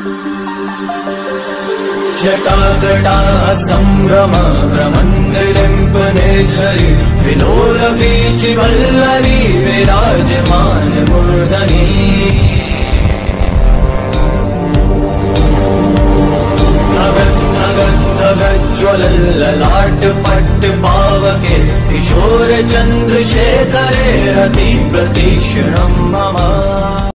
जटाजटाः सम्भ्रम प्रमन्दिलिम्पनेच्छरि विलोलवीचिवल्लरी विराजमान मूर्धनि ज्वलल्ललाट पट्ट पावके किशोर चन्द्रशेखरे रति प्रतीक्षणं मम।